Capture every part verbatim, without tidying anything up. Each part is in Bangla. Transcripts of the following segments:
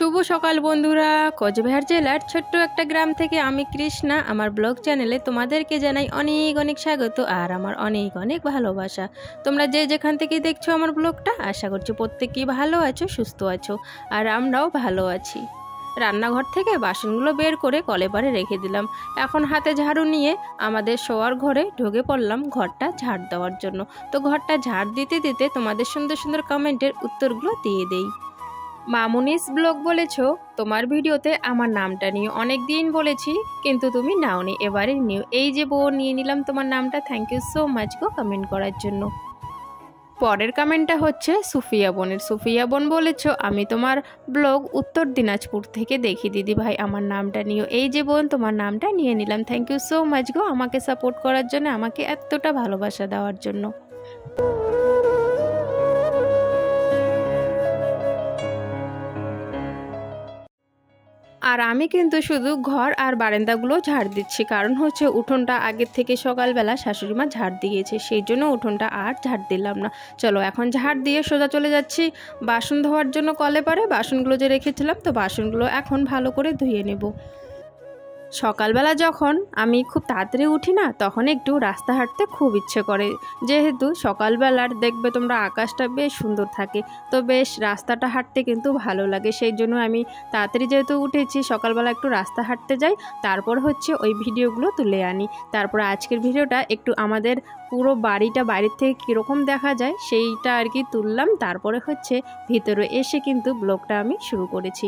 শুভ সকাল বন্ধুরা। কোচবিহার জেলার ছোট্ট একটা গ্রাম থেকে আমি কৃষ্ণা আমার ব্লগ চ্যানেলে তোমাদেরকে জানাই অনেক অনেক স্বাগত আর আমার অনেক অনেক ভালোবাসা। তোমরা যে যেখান থেকে দেখছো আমার ব্লগটা, আশা করছি প্রত্যেকেই ভালো আছো, সুস্থ আছো, আর আমরাও ভালো আছি। রান্নাঘর থেকে বাসনগুলো বের করে কলে পারে রেখে দিলাম। এখন হাতে ঝাড়ু নিয়ে আমাদের শোয়ার ঘরে ঢুকে পড়লাম ঘরটা ঝাড় দেওয়ার জন্য। তো ঘরটা ঝাড় দিতে দিতে তোমাদের সুন্দর সুন্দর কমেন্টের উত্তরগুলো দিয়ে দেই। মামুনিস ব্লগ বলেছো তোমার ভিডিওতে আমার নামটা নিয়ে অনেক দিন বলেছি কিন্তু তুমি নাওনি, এবারে নিও। এই যে বউ, নিয়ে নিলাম তোমার নামটা, থ্যাংক ইউ সো মাচ গো কমেন্ট করার জন্য। পরের কমেন্টটা হচ্ছে সুফিয়া বোনের। সুফিয়া বোন বলেছো আমি তোমার ব্লগ উত্তর দিনাজপুর থেকে দেখি দিদি ভাই, আমার নামটা নিও। এই যে বোন, তোমার নামটা নিয়ে নিলাম, থ্যাংক ইউ সো মাচ গো আমাকে সাপোর্ট করার জন্য, আমাকে এতটা ভালোবাসা দেওয়ার জন্য। আর আমি কিন্তু শুধু ঘর আর বারান্দাগুলো ঝাড় দিচ্ছি, কারণ হচ্ছে উঠোনটা আগের থেকে সকালবেলা শাশুড়িমা ঝাড় দিয়েছে, সেই জন্য উঠোনটা আর ঝাড় দিলাম না। চলো এখন ঝাড় দিয়ে সোজা চলে যাচ্ছি বাসন ধোয়ার জন্য কলে পারে। বাসনগুলো যে রেখেছিলাম, তো বাসনগুলো এখন ভালো করে ধুয়ে নেব। সকালবেলা যখন আমি খুব তাড়াতাড়ি উঠি না, তখন একটু রাস্তা হাঁটতে খুব ইচ্ছে করে, যেহেতু সকালবেলার দেখবে তোমরা আকাশটা বেশ সুন্দর থাকে, তো বেশ রাস্তাটা হাঁটতে কিন্তু ভালো লাগে। সেই জন্য আমি তাড়াতাড়ি যেহেতু উঠেছি, সকালবেলা একটু রাস্তা হাঁটতে যাই, তারপর হচ্ছে ওই ভিডিওগুলো তুলে আনি। তারপর আজকের ভিডিওটা একটু আমাদের পুরো বাড়িটা বাইরের থেকে কীরকম দেখা যায় সেইটা আর কি তুললাম, তারপরে হচ্ছে ভিতরে এসে কিন্তু ব্লগটা আমি শুরু করেছি।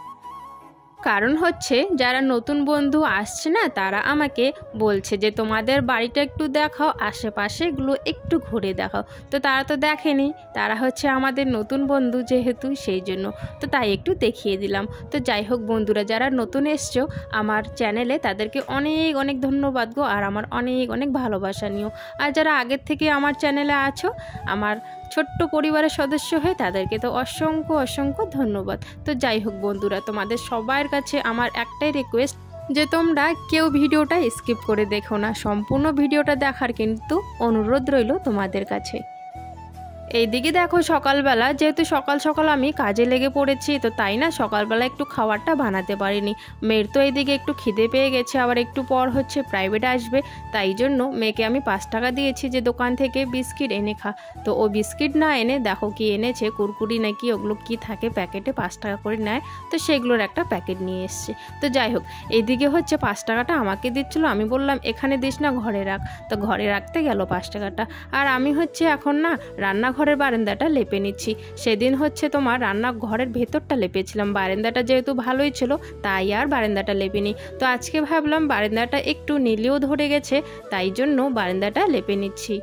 কারণ হচ্ছে যারা নতুন বন্ধু আসছে না, তারা আমাকে বলছে যে তোমাদের বাড়িটা একটু দেখাও, আশেপাশেগুলো একটু ঘুরে দেখাও। তো তারা তো দেখেনি, তারা হচ্ছে আমাদের নতুন বন্ধু যেহেতু, সেই জন্য তো তাই একটু দেখিয়ে দিলাম। তো যাই হোক বন্ধুরা, যারা নতুন এসছো আমার চ্যানেলে, তাদেরকে অনেক অনেক ধন্যবাদ গো, আর আমার অনেক অনেক ভালোবাসা নিও। আর যারা আগের থেকে আমার চ্যানেলে আছো, আমার ছোট্ট পরিবারের সদস্য হয়ে, তাদেরকে তো অসংখ্য অসংখ্য ধন্যবাদ। তো যাই হোক বন্ধুরা, তোমাদের সবার কাছে আমার একটাই রিকোয়েস্ট যে তোমরা কেউ ভিডিওটা স্কিপ করে দেখো না, সম্পূর্ণ ভিডিওটা দেখার কিন্তু অনুরোধ রইল তোমাদের কাছে। এইদিকে দেখো সকালবেলা, যেহেতু সকাল সকাল আমি কাজে লেগে পড়েছি, তো তাই না সকালবেলা একটু খাবারটা বানাতে পারিনি। মেয়ের তো এইদিকে একটু খিদে পেয়ে গেছে, আবার একটু পর হচ্ছে প্রাইভেট আসবে, তাই জন্য মেয়েকে আমি পাঁচ টাকা দিয়েছি যে দোকান থেকে বিস্কিট এনে খা। তো ও বিস্কিট না এনে দেখো কি এনেছে, কুরকুরি নাকি ওগুলো কি থাকে প্যাকেটে, পাঁচ টাকা করে নেয়, তো সেগুলোর একটা প্যাকেট নিয়ে এসছে। তো যাই হোক, এইদিকে হচ্ছে পাঁচ টাকাটা আমাকে দিচ্ছিলো, আমি বললাম এখানে দিস না, ঘরে রাখ। তো ঘরে রাখতে গেল পাঁচ টাকাটা। আর আমি হচ্ছে এখন না রান্না ঘরের বারান্দাটা লেপে নিচ্ছি। সেদিন হচ্ছে তোমার রান্নাঘরের ভেতরটা লেপেছিলাম, বারান্দাটা যেহেতু ভালোই ছিল তাই আর বারান্দাটা লেপেনি। তো আজকে ভাবলাম বারান্দাটা একটু নীলেও ধরে গেছে, তাই জন্য বারান্দাটা লেপে নিচ্ছি।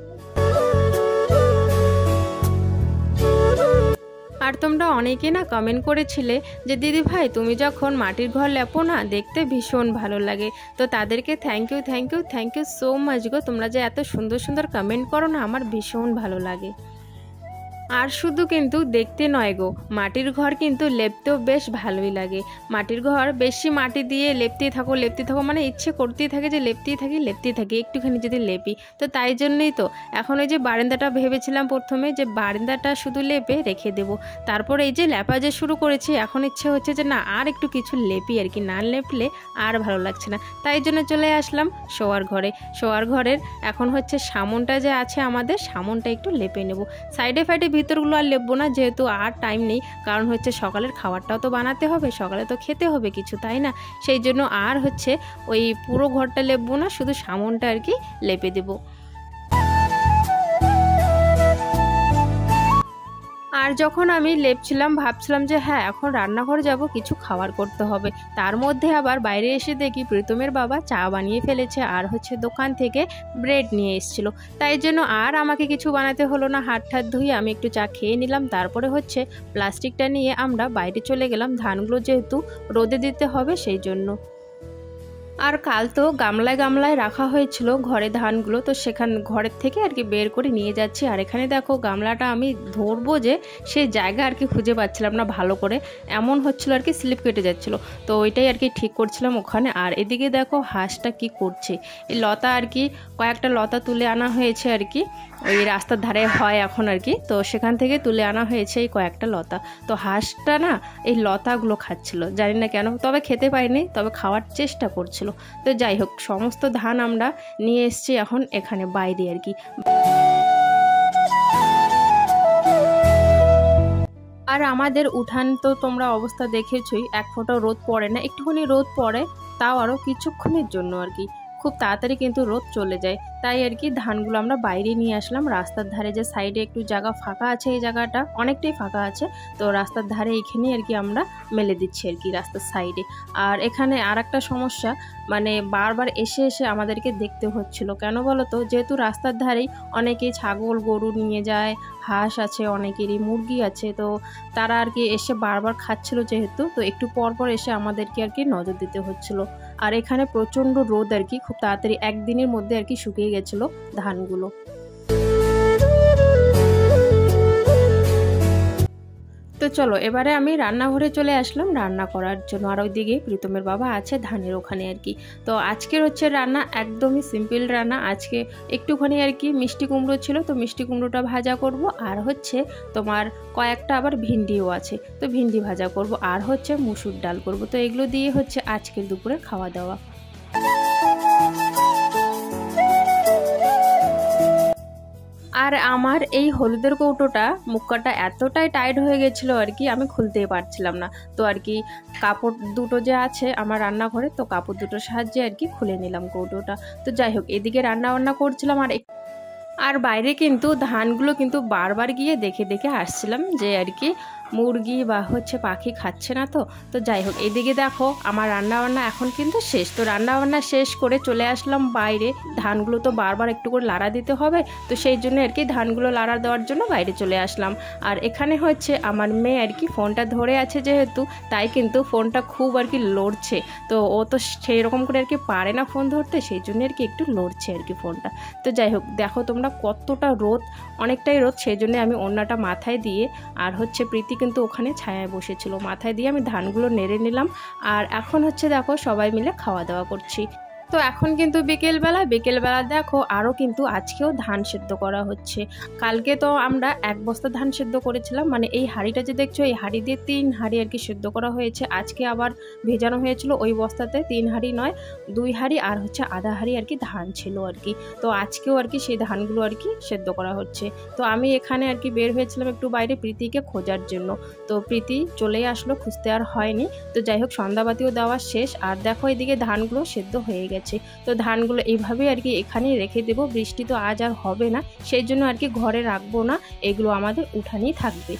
আর তোমরা অনেকে না কমেন্ট করেছিলে যে দিদি ভাই তুমি যখন মাটির ঘর লেপো না, দেখতে ভীষণ ভালো লাগে। তো তাদেরকে thank you thank you thank you so much গো, তোমরা যে এত সুন্দর সুন্দর কমেন্ট করো না, আমার ভীষণ ভালো লাগে। আর শুধু কিন্তু দেখতে নয় গো, মাটির ঘর কিন্তু লেপতেও বেশ ভালোই লাগে। মাটির ঘর বেশি মাটি দিয়ে লেপতেই থাকো লেপতেই থাকো মানে ইচ্ছে করতেই থাকে যে লেপতেই থাকি লেপতেই থাকি একটুখানি যদি লেপি। তো তাই জন্যই তো এখন ওই যে বারান্দাটা ভেবেছিলাম প্রথমে যে বারান্দাটা শুধু লেপে রেখে দেবো, তারপর এই যে লেপা যে শুরু করেছি, এখন ইচ্ছে হচ্ছে যে না আর একটু কিছু লেপি আর কি, না লেপলে আর ভালো লাগছে না। তাই জন্য চলে আসলাম শোয়ার ঘরে। শোয়ার ঘরের এখন হচ্ছে সামনটা যে আছে আমাদের, সামনটা একটু লেপে নেব। সাইডে ফাইডে ভিতরগুলো আর লেপবো না, যেহেতু আর টাইম নেই, কারণ হচ্ছে সকালের খাবারটাও তো বানাতে হবে, সকালে তো খেতে হবে কিছু, তাই না? সেই জন্য আর হচ্ছে ওই পুরো ঘরটা লেপবো না, শুধু সামনটা আর কি লেপে দেবো। আর যখন আমি লেপছিলাম ভাবছিলাম যে হ্যাঁ এখন রান্নাঘরে যাব, কিছু খাবার করতে হবে। তার মধ্যে আবার বাইরে এসে দেখি প্রীতমের বাবা চা বানিয়ে ফেলেছে, আর হচ্ছে দোকান থেকে ব্রেড নিয়ে এসেছিল। তাই জন্য আর আমাকে কিছু বানাতে হলো না, হাত ঠাত ধুয়ে আমি একটু চা খেয়ে নিলাম। তারপরে হচ্ছে প্লাস্টিকটা নিয়ে আমরা বাইরে চলে গেলাম, ধানগুলো যেহেতু রোদে দিতে হবে সেই জন্য। আর কাল তো গামলায় গামলায় রাখা হয়েছিল ঘরে ধানগুলো, তো সেখান ঘরের থেকে আর কি বের করে নিয়ে যাচ্ছি। আর এখানে দেখো গামলাটা আমি ধরবো যে সেই জায়গা আর কি খুঁজে পাচ্ছিলাম না ভালো করে, এমন হচ্ছিল আর কি স্লিপ কেটে যাচ্ছিলো, তো ওইটাই আর কি ঠিক করছিলাম ওখানে। আর এদিকে দেখো হাঁসটা কি করছে, এই লতা আর কি কয়েকটা লতা তুলে আনা হয়েছে আর কি, ওই রাস্তার ধারে হয় এখন আর কি, তো সেখান থেকে তুলে আনা হয়েছে এই কয়েকটা লতা। তো হাঁসটা না এই লতাগুলো খাচ্ছিল, জানি না কেন, তবে খেতে পাইনি, তবে খাওয়ার চেষ্টা করছিল। তো যাই হোক, সমস্ত ধান আমরা নিয়ে এসেছি এখন এখানে বাইরে আর কি। আর আমাদের উঠান তো তোমরা অবস্থা দেখেছই, এক ফোঁটা রোদ পড়ে না, একটুখানি রোদ পড়ে, তাও আরও কিছুক্ষণের জন্য আর কি, খুব তাড়াতাড়ি কিন্তু রোদ চলে যায়। তাই আর কি ধানগুলো আমরা বাইরে নিয়ে আসলাম, রাস্তার ধারে যে সাইডে একটু জায়গা ফাঁকা আছে, এই জায়গাটা অনেকটাই ফাঁকা আছে, তো রাস্তার ধারে এইখানে আর কি আমরা মেলে দিচ্ছি আর কি রাস্তার সাইডে। আর এখানে আর একটা সমস্যা, মানে বারবার এসে এসে আমাদেরকে দেখতে হচ্ছিল, কেন বলো তো, যেহেতু রাস্তার ধারেই অনেকেই ছাগল গরু নিয়ে যায়, হাঁস আছে, অনেকেরই মুরগি আছে, তো তারা আর কি এসে বারবার খাচ্ছিল যেহেতু, তো একটু পর পর এসে আমাদেরকে আর কি নজর দিতে হচ্ছিল। আর এখানে প্রচণ্ড রোদ আর কি, খুব তাড়াতাড়ি একদিনের মধ্যে আর কি শুকিয়ে গেছিলো ধানগুলো। তো চলো এবারে আমি রান্নাঘরে চলে আসলাম রান্না করার জন্য। আর ওইদিকে প্রীতমের বাবা আছে ধানের ওখানে আর কি। তো আজকের হচ্ছে রান্না একদমই সিম্পল রান্না, আজকে একটুখানি আর কি মিষ্টি কুমড়ো ছিল, তো মিষ্টি কুমড়োটা ভাজা করব, আর হচ্ছে তোমার কয়েকটা আবার ভিন্ডিও আছে, তো ভিন্ডি ভাজা করব, আর হচ্ছে মুসুর ডাল করব। তো এগুলো দিয়ে হচ্ছে আজকের দুপুরে খাওয়া দাওয়া। আর আমার এই হলুদের কৌটোটা মুখটা এতটাই টাইট হয়ে গেছিলো আর কি, আমি খুলতেই পারছিলাম না, তো আর কি কাপড় দুটো যে আছে আমার রান্নাঘরে, তো কাপড় দুটোর সাহায্যে আর কি খুলে নিলাম কৌটোটা। তো যাই হোক, এদিকে রান্না বান্না করছিলাম, আর আর বাইরে কিন্তু ধানগুলো কিন্তু বারবার গিয়ে দেখে দেখে আসছিলাম যে আর কি মুরগি বা হচ্ছে পাখি খাচ্ছে না। তো তো যাই হোক, এদিকে দেখো আমার রান্নাবান্না এখন কিন্তু শেষ। তো রান্নাবান্না শেষ করে চলে আসলাম বাইরে, ধানগুলো তো বারবার একটু করে লাড়া দিতে হবে, তো সেই জন্য আর কি ধানগুলো লাড়া দেওয়ার জন্য বাইরে চলে আসলাম। আর এখানে হচ্ছে আমার মেয়ে আর কি ফোনটা ধরে আছে যেহেতু, তাই কিন্তু ফোনটা খুব আর কি লড়ছে, তো ও তো সেই রকম করে আর কি পারে না ফোন ধরতে, সেই জন্য আর কি একটু লড়ছে আর কি ফোনটা। তো যাই হোক, দেখো তোমরা কতটা রোদ, অনেকটাই রোদ, সেই জন্য আমি ওড়নাটা মাথায় দিয়ে, আর হচ্ছে প্রীতি কিন্তু ওখানে ছায়ায় বসেছিল, মাথায় দিয়ে আমি ধানগুলো নেড়ে নিলাম। আর এখন হচ্ছে দেখো সবাই মিলে খাওয়া দাওয়া করছি। তো এখন কিন্তু বিকেলবেলা বিকেলবেলা দেখো আরও কিন্তু আজকেও ধান সেদ্ধ করা হচ্ছে। কালকে তো আমরা এক বস্তা ধান সেদ্ধ করেছিলাম, মানে এই হাঁড়িটা যে দেখছো এই হাঁড়ি দিয়ে তিন হাঁড়ি আর কি সেদ্ধ করা হয়েছে। আজকে আবার ভেজানো হয়েছিল ওই বস্তাতে, তিন হাঁড়ি নয় দুই হাঁড়ি আর হচ্ছে আধা হাঁড়ি আর কি ধান ছিল আর কি। তো আজকেও আর কি সেই ধানগুলো আর কি সেদ্ধ করা হচ্ছে। তো আমি এখানে আর কি বের হয়েছিলাম একটু বাইরে প্রীতিকে খোঁজার জন্য, তো প্রীতি চলেই আসলো, খুঁজতে আর হয়নি। তো যাই হোক, সন্ধ্যাবাতিও দেওয়া শেষ, আর দেখো এদিকে ধানগুলো সেদ্ধ হয়ে গেছে। তো ধানগুলো এইভাবেই আর কি এখানেই রেখে দেবো, বৃষ্টি তো আজ আর হবে না, সেই জন্য আর কি ঘরে রাখবো না, এগুলো আমাদের উঠানেই থাকবে।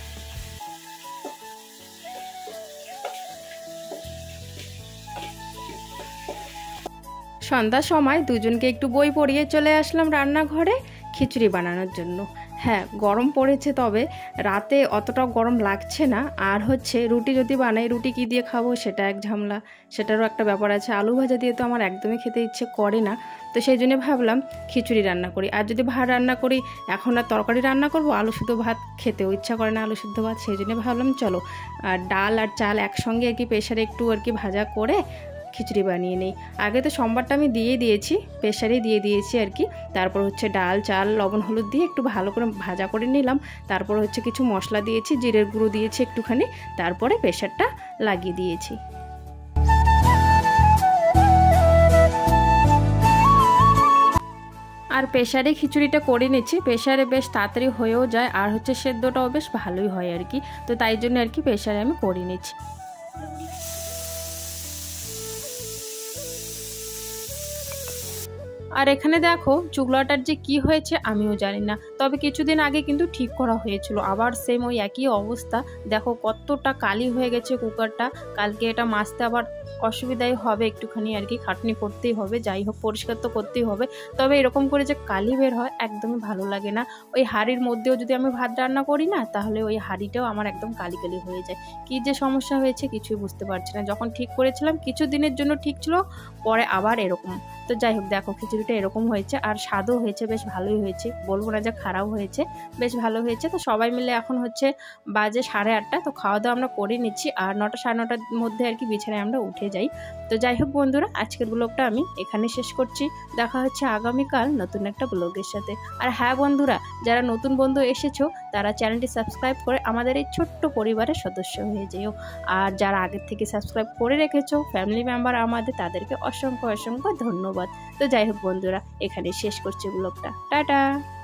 সন্ধ্যার সময় দুজনকে একটু বই পড়িয়ে চলে আসলাম রান্নাঘরে খিচুড়ি বানানোর জন্য। হ্যাঁ, গরম পড়েছে, তবে রাতে অতটাও গরম লাগছে না। আর হচ্ছে রুটি যদি বানাই, রুটি কী দিয়ে খাবো সেটা এক ঝামেলা, সেটারও একটা ব্যাপার আছে। আলু ভাজা দিয়ে তো আমার একদমই খেতে ইচ্ছে করে না, তো সেই জন্য ভাবলাম খিচুড়ি রান্না করি। আর যদি ভাত রান্না করি, এখন আর তরকারি রান্না করব, আলু শুদ্ধ ভাত খেতেও ইচ্ছা করে না, আলু শুদ্ধ ভাত, সেই জন্য ভাবলাম চলো আর ডাল আর চাল একসঙ্গে আর কি প্রেশারে একটু আর কি ভাজা করে খিচুড়ি বানিয়ে নেই। আগে তো সোমবারটা আমি দিয়ে দিয়েছি, প্রেশারে দিয়ে দিয়েছি আর কি। তারপর হচ্ছে ডাল চাল লবণ হলুদ দিয়ে একটু ভালো করে ভাজা করে নিলাম, তারপর হচ্ছে কিছু মশলা দিয়েছি, জিরের গুঁড়ো দিয়েছি একটুখানি, তারপরে প্রেশারটা লাগিয়ে দিয়েছি। আর প্রেশারে খিচুড়িটা করে নিচ্ছি, প্রেশারে বেশ তাড়াতাড়ি হয়েও যায়, আর হচ্ছে সেদ্ধটাও বেশ ভালোই হয় আর কি, তো তাই জন্য আর কি প্রেশারে আমি করে নিচ্ছি। আর এখানে দেখো চুগলাটার যে কি হয়েছে আমিও জানি না, তবে কিছুদিন আগে কিন্তু ঠিক করা হয়েছিল, আবার সেম ওই একই অবস্থা। দেখো কতটা কালি হয়ে গেছে কুকারটা। কালকে এটা মাজতে আবার অসুবিধাই হবে একটুখানি আর কি, খাটনি করতেই হবে, যাই হোক পরিষ্কার তো করতেই হবে। তবে এরকম করে যে কালি বের হয় একদমই ভালো লাগে না। ওই হাঁড়ির মধ্যেও যদি আমি ভাত রান্না করি না, তাহলে ওই হাঁড়িটাও আমার একদম কালি কালি হয়ে যায়। কি যে সমস্যা হয়েছে কিছুই বুঝতে পারছি না। যখন ঠিক করেছিলাম কিছু দিনের জন্য ঠিক ছিল, পরে আবার এরকম। তো যাই হোক দেখো খিচুড়িটা এরকম হয়েছে, আর স্বাদও হয়েছে, বেশ ভালোই হয়েছে, বলবো না যে খারাপ হয়েছে, বেশ ভালো হয়েছে। তো সবাই মিলে এখন হচ্ছে বাজে সাড়ে আটটা, তো খাওয়া দাওয়া আমরা করে নিচ্ছি, আর নটা সাড়ে নটার মধ্যে আর কি বিছানায় আমরা উঠে যাই। তো যাই হোক বন্ধুরা, আজকের ব্লগটা আমি এখানে শেষ করছি। দেখা হচ্ছে আগামীকাল নতুন একটা ব্লগের সাথে। আর হ্যাঁ বন্ধুরা, যারা নতুন বন্ধু এসেছো তারা চ্যানেলটি সাবস্ক্রাইব করে আমাদের এই ছোট্ট পরিবারের সদস্য হয়ে যেও। আর যারা আগের থেকে সাবস্ক্রাইব করে রেখেছো ফ্যামিলি মেম্বার আমাদের, তাদেরকে অসংখ্য অসংখ্য ধন্যবাদ। তো যাই হোক বন্ধুরা, এখানে শেষ করছি ব্লগটা। টাটা।